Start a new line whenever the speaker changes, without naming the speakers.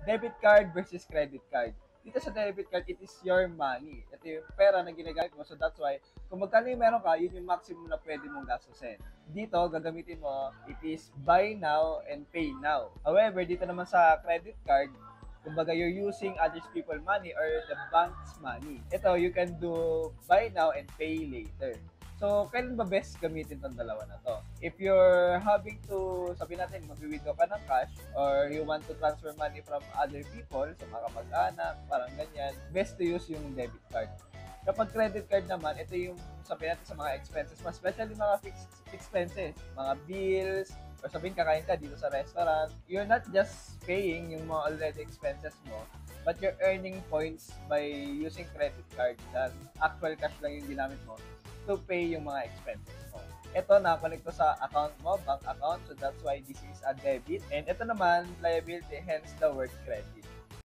debit card versus credit card. Dito sa debit card, it is your money. Ito yung pera na ginagamit mo. So that's why, kung magkano yung meron ka, yun yung maximum na pwede mong gastusin. Dito, gagamitin mo, it is buy now and pay now. However, dito naman sa credit card, kumbaga you're using others people money or the bank's money. Ito, you can do buy now and pay later. So, kailan ba best gamitin tong dalawa na to? If you're having to, sabi natin, mag-withdraw ka ng cash or you want to transfer money from other people, sa mga kamag-anak, parang ganyan, best to use yung debit card. Kapag credit card naman, ito yung sabi natin sa mga expenses, mas especially mga fixed expenses, mga bills, or sabihin kakain ka dito sa restaurant, you're not just paying yung mga already expenses mo, but you're earning points by using credit card na actual cash lang yung ginamit mo to pay yung mga expenses mo. Ito, nakakonect to sa account mo, bank account, so that's why this is a debit. And ito naman, liability, hence the word credit.